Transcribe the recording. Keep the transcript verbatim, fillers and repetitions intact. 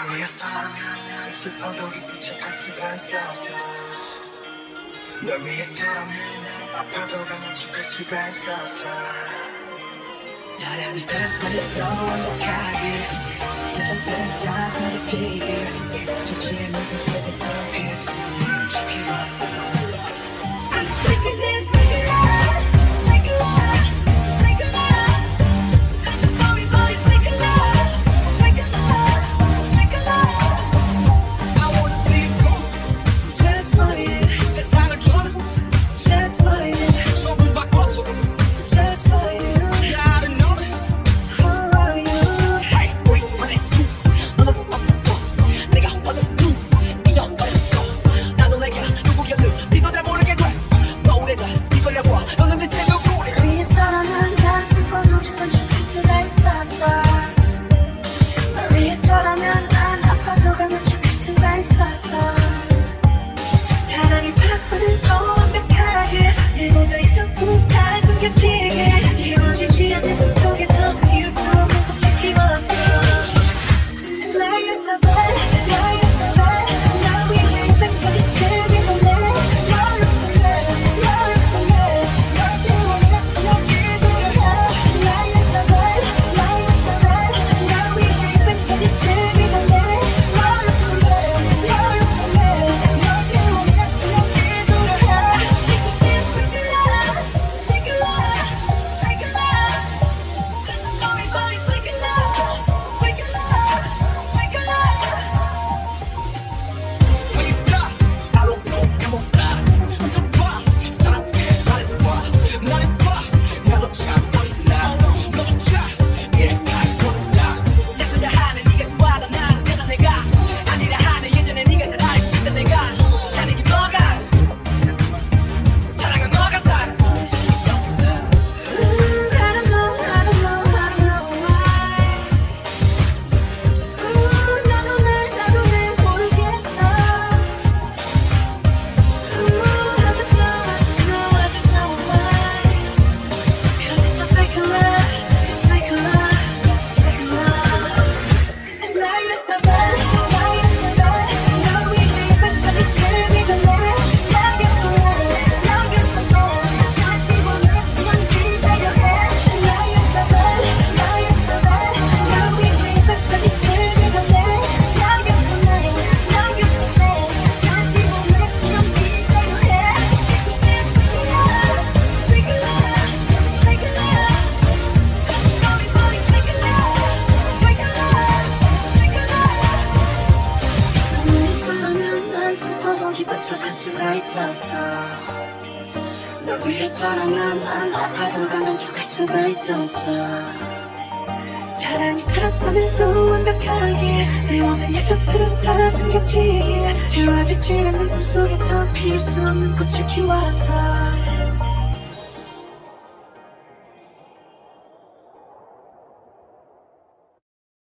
위해서라면 난 슬퍼도 기쁜 척할 수가 있었어. 널 위해서라면 난 아파도 강한 척할 수가 있었어. 사람이 사랑만은 또 완벽하게 내 모든 점들은 다 숨겨지게 이루어지지 않는 꿈속에서 피울 수 없는 걸 지켜봤어. I'm sick of this, make it love, make it love, make it love. I'm sorry boys, make it love, make it love, make it love. I wanna be good, just for you. 세상을 줘, just for you. 전부 바꿔서, just for you. 위해서라면 난 아파도 강한 척할 수가 있었어. 사랑이 사랑만은 더 완벽하게 내 모든 점들은 다 숨겨지게 이루어지지 않는 꿈속에서 피울 수 없는 꽃을 키웠어. And now you're so bad, now you're so bad. Now we ain't back but it's still be the man. Now you're so bad, now you're so bad. 널 지워내 여기 돌아가. Now you're so bad, now you're so bad. Now we ain't back but it's still be the man. Now you're so bad, now you're so bad. 널 지워내 여기 돌아가. Sick of this, make it love, make it love, make it love. Sorry boys, make it love, make it love, make it love. 왜 있어? I don't know, 내 몰라. 웃어 봐, 사랑해, 말해봐. 나를 봐, 나도 참 어린다. 너도 참 이해할 수 없나. 나쁘다 하는 네가 좋아하다 나는 그런 내가 아니라 하는 예전에 네가 잘 알고 있던 내가 하는 게 뭐가 사랑은 너가 살아. I don't know, I don't know, I don't know why. Ooh, 나도 날, 나도 날 모르겠어. Ooh, I just know, I just know, I just know why. Cause it's a fake love, fake love, fake love. And now you're so bad, now you're so bad. Now we ain't back but it's still be the man. Now you're so mad, now you're so mad. 다시 원해 그냥 기다려 해. And now you're so bad, now you're so bad. Now we ain't back but it's still be the man. Now you're so mad, now you're so mad. 다시 원해 그냥 기다려 해. Make it love, make it love. Sorry boys, make it love, make it love, make it love. 위해서라면 난 슬퍼도 기쁜 척할 수가 있었어. 널 위해서라면 난 아파도 강한 척할 수가 있었어. 사랑이 사랑만은 또 완벽하게 내 모든 약점들은 다 숨겨지게 이루어지지 않는 꿈속에서 피울 수 없는 꽃을 키웠어.